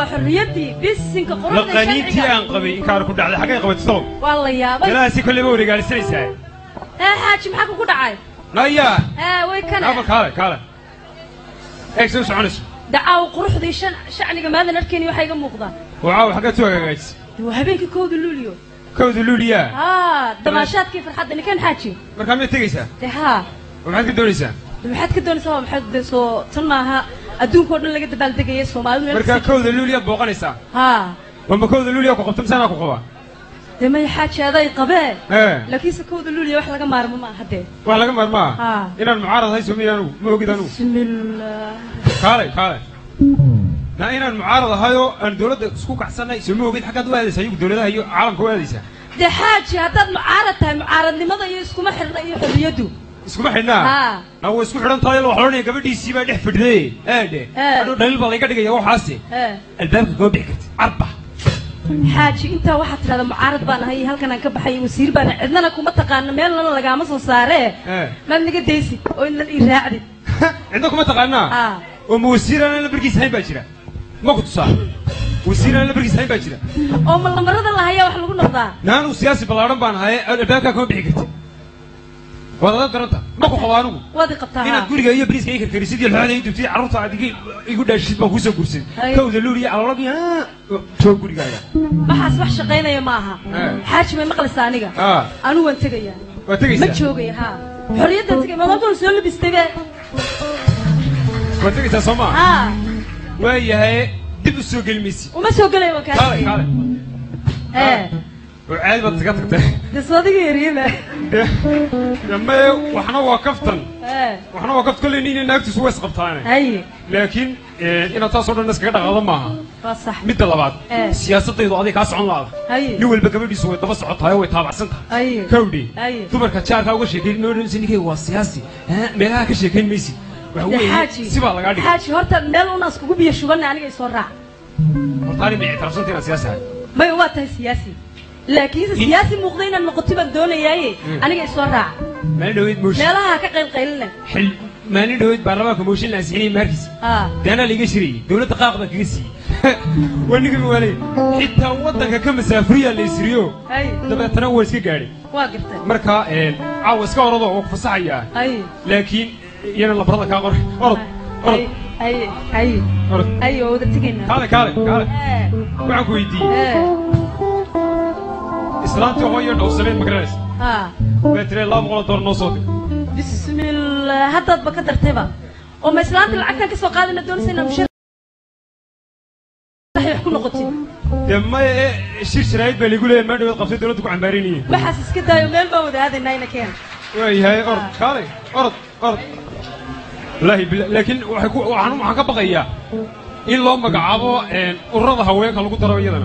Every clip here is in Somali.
وحريتي بس إنك قررت لقانيتي أنقبي إن كانوا كل على حاجة قبل تصوم والله يا بس لا سي كل بوري قال سلسة حاج محاكو كل عاي نايا وين كان كاله إيش سوي عنس دعاو قروح ذي شعني ماذا نركني وحاجة مقضى وعاو حاجة توجع جالس وهبينك كود اللوليو كود اللوليا دماشات كيف الحد اللي كان حاجي مركب يتجيسه ها ومحد كدونيسه محد كدونيسه ومحد سو تناها أدون كورن اللي قد بالدقية سو ما مركب كود اللوليا بوقنيسه وما كود اللوليا كقبتم سنة كقبا لما يحاج هذا يقبل لكن سكود اللوليا واحد لقى مار ما حده واحد لقى مار ما إن المعارض هاي سميانو مو كده بسم الله كاله لا إن المعارضة هايو الدولة سكوك أحسن يسموه قد حاجة دوادي سيوك دولة هايو عالم كواديسة ده حاجة هذا معارض لماذا يسكو محر حريته اسكو محنا هو اسكو حران طايل وحروني قبل دي سيبا دح فردي ده أنا دليل بالله كده يروح حاسي الباب كم بيحكت أربعة حاجة أنت واحد هذا معارض بان هاي هل كان كب حي وسير بان عندنا كم تقارن ميل لنا لقى مصر صاره ما نقدر ديسي وإن الإيراد عندكم تقارنا وموسير أنا برجيس هاي باجرة ما كنت صار وسير أنا برجيس هاي باجرة أم الله مرة الله هيا وحلو نقطة نحن وسياسي بالعرب بان هاي الباب كم بيحكت وهذا درنتا ما كو قوانو وادي قبتها هنا تقولي يا بريس كيك كريسيدي الحاله يدو تي عروسه عادي يقول داشيد ما كوسو كرسي كود لوري على ربي ها تو غوري غايا ما حاس wax shaqeynaya maaha xaaj may maqlaysaa aniga anu waan tagayaa waa tagaysaa ma joogay ha xorriyada tagay ma doon soo labistay waa tagaysaa Soomaa waa yahay dib u soo gelmaysi uma soo galay waa kaale وعاد بتقطع ده صديق يرينا لما وحنا وقفتن وحنا وقفت كل نين ناقص سوى سقطانا اي لكن إن تصور الناس كذا غلط معها صح مثل بعض سياسة تيضا كاس عن الله نقول بقبل بيسوي تبص عطها ويتابع سنتها كودي ثم كتشار كاوش شيء نور سنيكي هو سياسي ملها كشيء كان ميسي وهو سبالة قاعد حاج هرت ملو ناس كوب يشوفنا أنا يسرع وطاري بيعترف سنتنا سياسة ما هو سياسي لكن سياسي مقضينا النقطة الدولة ياي أنا جاي صراع ما نريد مش لا لا هكذا قيلنا حل ما نريد برلمان كموشين لاسيني مركز ده أنا اللي جشري دولة تقاقد كريسي ونقول ولي حتى وضعك كم سافرية اللي يسريو ده بتناول سكي قاري واقفته مركا عاوز كورضه وقف صحيح لكن يلا الله برضه كاغر أرض أي وده تجينا كاله معك ويدي إسلامتي هو يرد أوسلين مقرنس بتري الله مغلط دور نصوتي بسم الله هذا بقدر تبا وما إسلامتي العكنا كسو قادنا دون سنة مشر راح يحكوا نقطتي لما الشير شرايط باللي يقول ما نبغى قصيدة دولتك عن باريني بحسس كده يوم الموت هذا الناينة كان وي هاي أرض كالي أرض لكن وحنو حكا بقية إلا ما قعبوا الرضا هواك هلقوا ترى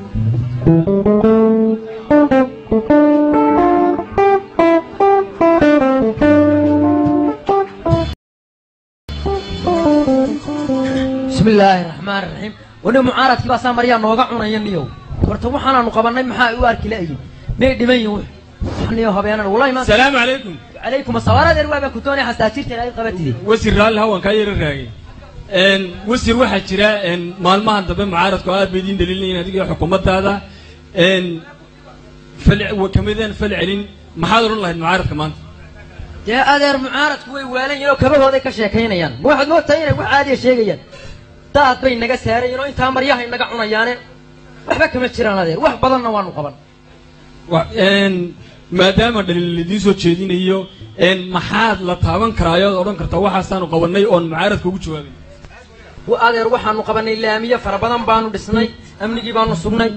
بسم الله الرحمن الرحيم وانا معارض كبا سامريا نوغا cunayaniyo horta waxaan aanu qabanay maxaa u arki laayay may dhiman yahay waxaniyo habeenan wallahi ma السلام عليكم عليكم الصوارد الربا كنتوني حساسيرتي ay qabatay wasiir raal hawan ka yar raagay wasiir waxa jira maalmahan dambe mucaaradku aad bay diin adiga xukuumaddaada kamideen fal celin maxaad oran lahayd mucaaradka maanta يا أدير معارض كوي ويلين يلو كبر هذا كشيكين واحد مو تاني واحد عادي شيء تاعت بين نجا سهرين يلو أنت عمر ياهي نجا عنيانه وحبك متشران هذا واحد بدلنا وانو قبل ما دام اللي ديسو تشيدين هيو محاد لطابن كرايات أورن كرتوا حسن وقبلني أون معارض كوجو شوالي وأدير واحد وقبلني اللامية فربنا بانو دسناي أمني بانو سبناي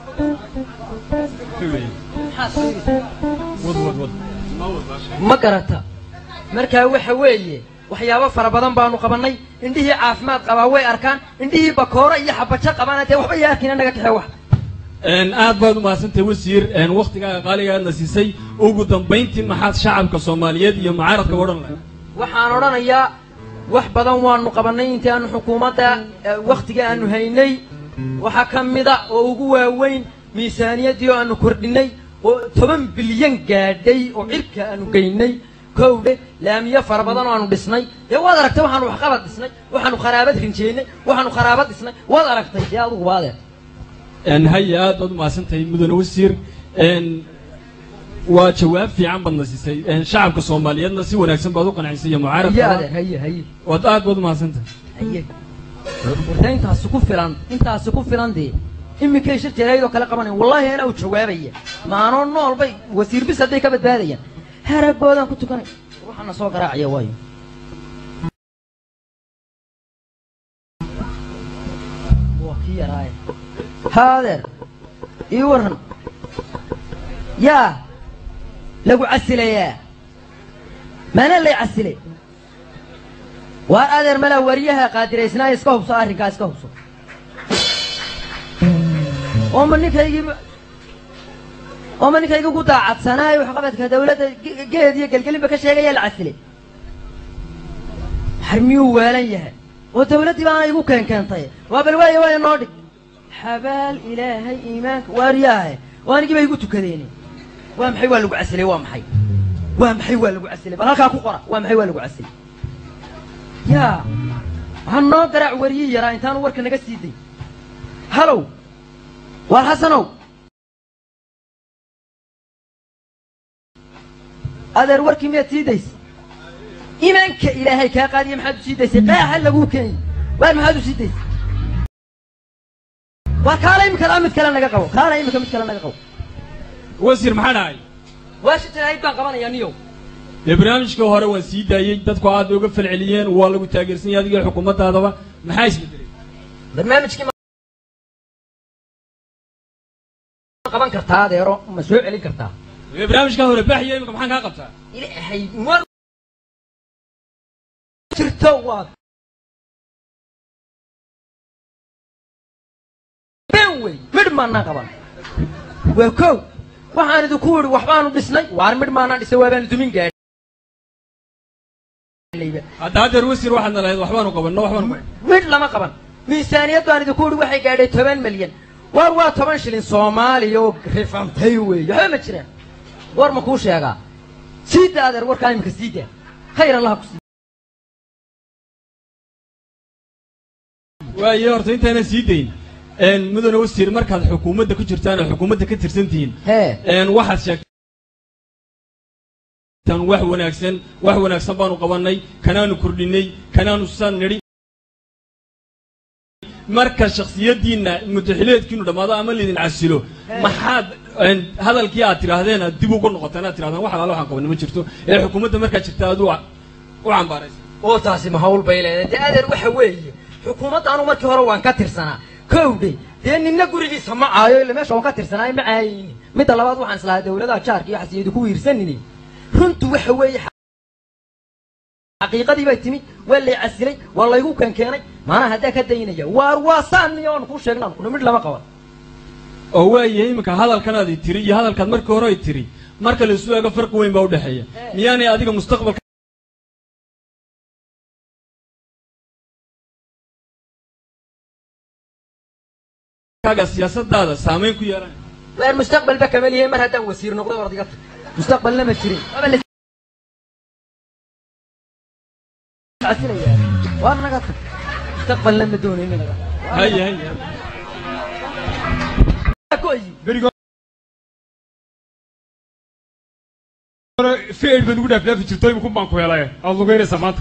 وض ما قرأتها مركا وحويه وحيابا فربضان بانو قبناي عندي عافمات قباوي أركان عندي بكورة يحبتش قبانته وحبا ياكين أنا قلت حوا aad baad u maasantay wasiir waqtiga qaaliga nasisay ugu dambeyntii maxaad shacabka Soomaaliyeed iyo mucaaradka waran lahayd waxaan oranayaa wax badan waanu qabanay intii aanu xukuumadda waqtiga aanu haynay waxa kamida oo ugu waaweyn miisaaniyadii aanu kordhinay oo 10 bilyan gaadhay oo cirka aanu geynay كوده لامية فربضان وانو دسناي يا واد أركتي وحنو حقبت دسناي وحنو خرابات رنجيني وحنو خرابات دسناي واد أركتي يا أبو واده إن هيا ضد ما سنتي مدن وسير إن وجواب في عم بالنسيسي إن شعب كصوماليات نسي ونكسب بعضو قناعسية معارف هي وضعت ضد ما سنت هي ورتين أنت هسقوف فلان دي إمي كيشر جرايدو كلا قباني والله أنا وجوابية ما أنا نول بي وسير بس هدي كبد بهذيا هرب بودان كنت كاني وحنا سوق راعي واي وكي راي هذا يورن يا لقو عسلي يا ما أنا اللي عسلي وهذا الملا وريها قادر يسنا يسكوب صار كاسكوب ومن كي يقول قطعت سناي وحقبت كدولة جهد يقل بك شيء جاي العسلي حرميو ولا يها ودولتي بقى يقول كان طيب وبالواي واي نودي حبال إلهي إيمانك ورياه وأنا جيب يقول تكذيني وامحي ولا عسلي وامحي ولا عسلي بهاك أكو قرا وامحي ولا عسلي يا هالناقرع وريه يرى إنسان ورك نجسيدي هلو والحسنو هذا الورك مية سيديس إيمانك إلهي كقادي محد سيديس قاح لقوه كين وين محد سيديس وكالا يمكن أمد كلام نجاكو كالا يمكن أمد كلام نجاكو وزير محناي واش تلاقي بقى قبنا يانيو البرنامج كهرة وسيدة يجدد قاعد يوقف العليين والله وتاجر سنية هذه الحكومة هذا ما حايش بدري برنامج كم قبنا كرتها ده يرو مسؤول عليه كرتها البرنامج كهرة بحية يمكن محن قبتها إلهي مر ترتوّد بوي مدمنا قبنا وكو وحنا ذكور وحبان بسناي وعن مدمنا لسوابان دمين قاعد هذا الوسير وحنا لا وحبان قبنا وحبان مدلا ما قبنا ميزانية وعن ذكور وحي قاعد 8 مليون واروا 8 شلين صومالي يو رفعم تيوي يا مجرى war ma kuu sheegaa siida adeer warkaa imika siida khayr allah ku waayo horta intaana siidayn mudane wasiir markaad xukuumadda ku jirtaan oo xukuumadda ka tirsan tihiin waxaad sheegtaan wax wanaagsan baanu qabanay kanaanu kordhinay kanaanu san nidhi marka shakhsiyadiina mutaxileedkiinu dhamaado ama lidin casilo maxaad hadalkii aad tiraahdeen dib ugu noqotaan aad tiraahdaan wax alaalo waxaan qabanay ma jirto ee xukuumadda markaa jirta aad u cambaaraysa oo taasi ma hawl bay leedahay adeer waxa weeye xukuumadda anu markii hore waan ka tirsanaa kowdhe dee ninna gurigiisa ma caayo ila meesha waan ka tirsanaa ma caayini midda labaad waxaan islahaa dawladaha jaarka iyo xasiyadu ku wiirsanini runtu waxa weeye حقيقة دي بيتمي ولا عسلي والله يقول كان كاني ما أنا هداك الدينية وارواصان يون كل شيء نعم كنا مثل ما قال هو يهمك هذا الكندي تري هذا الكند مرك وراي تري مرك الأسبوع فرق وين بعود حية يعني هذيك المستقبل كاجا سياسة هذا سامين كيارا المستقبل بكمل هي مرة هذا وسير نقطة ورد مستقبل لما تري عسيرة يا وانا قلت استقبل لما دوني من هيا كويس فعل بنقول في الشتاي بكون بانكو يلا الله غير سمات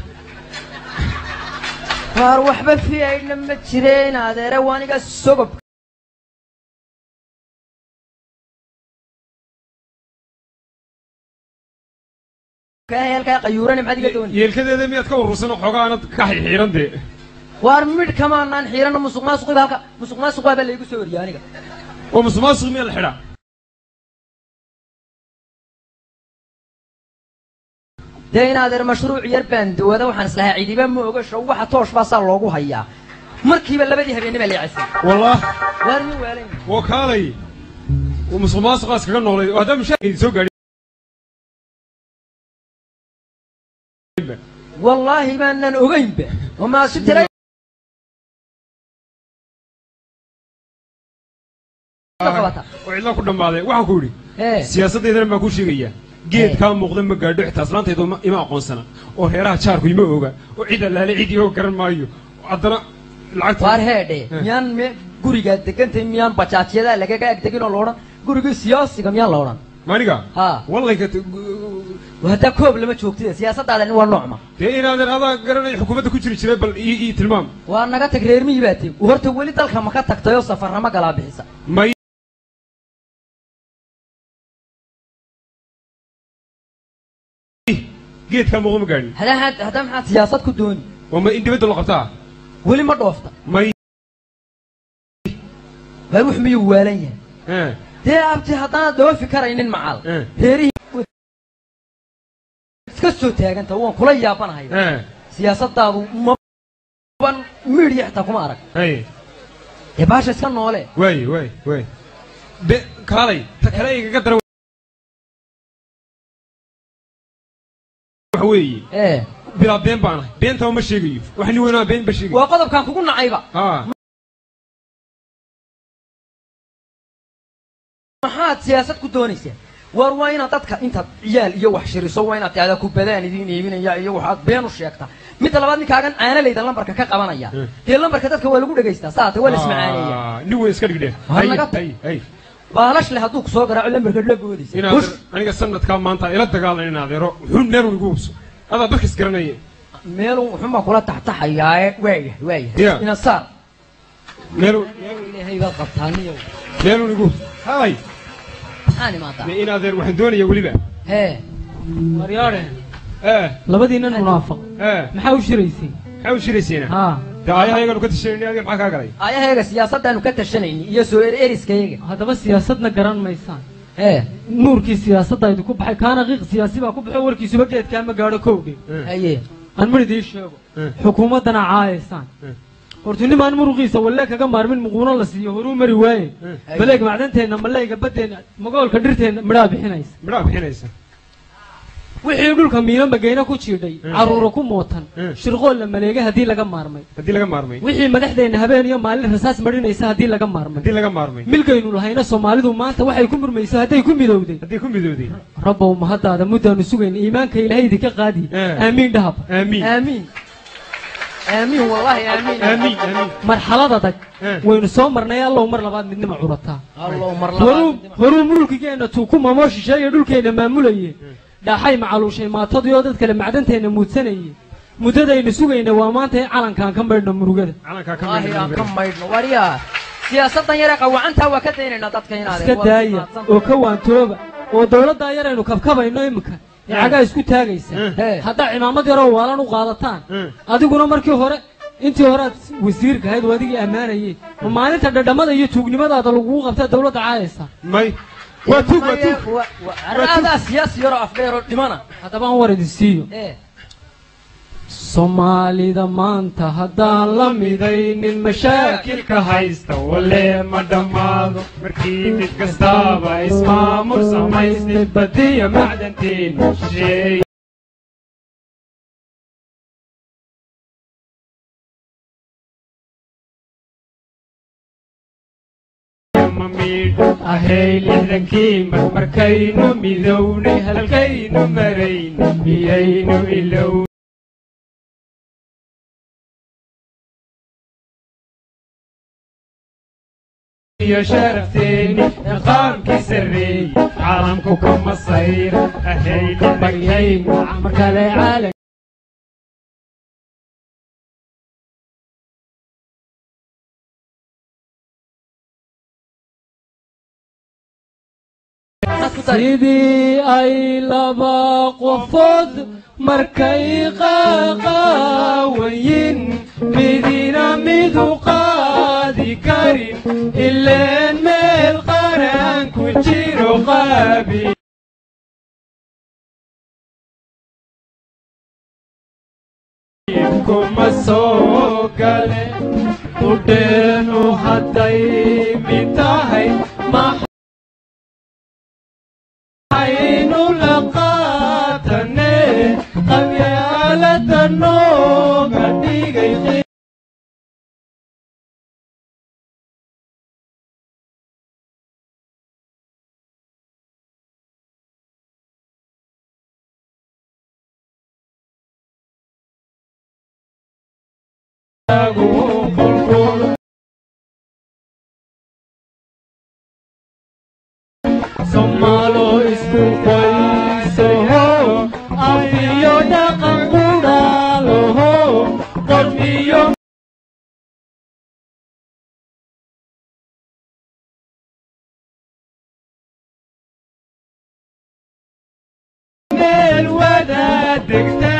فاروح بفعل لما تشرين هذا رواني قال السقف كايل قيورني محد يقدون يلكده ده ميت كور رسنا حقا أنا كحي حيران ده وارميد كمان نان حيران مسوق ما سوق بالك مسوق ما سوق بالله يقول سوري يعني ومسوق ما سوق من الحرا دين هذا المشروع يربند وهذا وحنس لها عيدي بام وقش روح توش باصل لوجو هيا مركب اللي بدي هبيني ملي عسل والله وارمي وارمي وكالي ومسوق ما سوق أسكان نولي وهذا مش يسوق والله ما أننا نقيم به وما ستري وعلا كنا ماذا وحكوري سياسة إذا ما كوشي geed kaa muuqda ma gaadho xitaa islaantaydu ima aqoonsana oo reeraha jaarku ima oga oo cid allaale cid ioo garan maayo haddana lacagta waar heedhe miyaan gurigaa degantay miyaan bajaajyadaa lagaga agdegin oo la odhan gurigii siyaasiga miyaan la odhan maniga ha wallayka haddaa koob lama joogtida siyaasaddaadani waa noocma dee inaadan adaa garanay xukuumadda ku jiri jiray bal ii tilmaam waa naga tag reermihii baa teg horta weli dalka ma ka tagtayoo safarnamo galaa bixisa may geedkaa muuqda ma gaadhin haddaa maxaad siyaasad ku dooni waa ma in dibadda la qabtaa weli ma dhoofta may waar wux miyuu waalan yahay dee abti haddaanad dhoofi karaynin macal reerihii iska soo taaganta waan kula yaabanahay siyaasaddaadu maban midiya xitaa kuma arag dee baasha iska noole waay de kaalay ta kale igaga dara waxa weeye bilaa been baan ahay beentaba ma sheegayo wax ni weynaa been ba sheegayo waa qodobkaan kugu nacayba maxaad siyaasad ku doonaysaa war waa inaad dadka intaad ciyaal iyo wax shiriso waa inaad tiahdaa kubadaan idiin iibinaya iyo waxaad been u sheegtaa midda labaad ninkaagan caanalayda lambarka ka qabanaya dee lambarka dadka waa lagu dhegaystaa saate waa la ismacaaneeya nin weyn iska dhigdheen baalash leh hadduu kusoo garaaco lambarka la boodaysa aniga sanadkaa maanta ila dagaalan in adeero wuxuu meel igu hubso adaa dadka isgaranaya meelun wuxuunbaa kula taxtaxayaaye waayahay ina saar ilaahay baad qabtaaniyo meelun igu hubso hay in adeer waxaan doonaya weliba maryaadhe labadiinan munaafiq maxaa u shiraysay maxaa u shirayseena de aayahayaganu ka tashanayni adiga maxaa kaa galay aayahayaga siyaasaddaanu ka tashanayni iyo soo eriskayaga haddaba siyaasadna garan maysaan nuurkii siyaasadda idinku baxay kaana qiiq siyaasi baa ku baxo warkiisuba geedkaa ma gaadho kowdhe aan mar idiin sheego xukuumaddana caayaysaan hortu nimaan muruqiisa walle kaga maarmin muquuno la siiyo horuu mari waaye baleeg macdanteenna malayga baddeenna magoolka dhirteenna midhaa bixinaysa wixii dhulka miino magayna ku jiidhay carruura ku mootan shirqool la maleegay haddii laga maarmay wixii madaxdeenna habeen iyo maalin rasaas marinaysa haddii laga maarmay milkaynu lahayna soomaalidu maanta waxay ku murmayso hadday ku midowday rabbow mahaddaada muddaanu sugayna iimaanka ilaahay idinka qaadi aamiin dhahab aamiin wallahi aamiin marxalad adag waynu soo marnay allow mar labaad midnima curataa horuu mulkigeenna tuu ku mamoo shisheeye dhulkeenna maamulaye dhaaxay macaluushay maatadii oo dad kale macdanteenna muudsanayey muddadaynu sugayna waa maanta in calankaan ka maydhno murugada ka maydhno waryaa siyaasaddan yaree qawacantaa waa ka daynaynaa dadka iska daaya oo ka waantooba oo dawladdaa yaraynu kabkabayno iminka ee cagaa isku taagaysa haddaa cimaamad yaroo waalan u qaadataan adiguna markii hore intii hore aad wasiirka ahayd oo adigii ammaanayey ma maalinta dhadhamada iyo tuugnimadaada lagugu qabtaa dawladda caayaysa adaa siyaasi yaroo afdheeroo dhimana haddaba aan war idin siiyo soomaalida maanta haddaan la midaynin mashaakilka haysta walle ma dhammaado markii mid kastaaba ismaamul samaystay badiya macdanteenu shisheey ahay lixdankii markaynu midownay halkaynu marayna miyaynu ilow شرفتني نقامك سري عالمكم كم الصير أهيل بقيين عمرك لعالم سيدي أي لبا قفض مركي قاقاوين مدينة مدو قادي كريم اللين ميل قران كجيرو قابي كم السوقالي ودينو حتى متاهي ما عينو لقاتني قبيالة النوم Somalo isku qoysaho afiyo dhaqan qudhaaloho qormiyo meel wada degta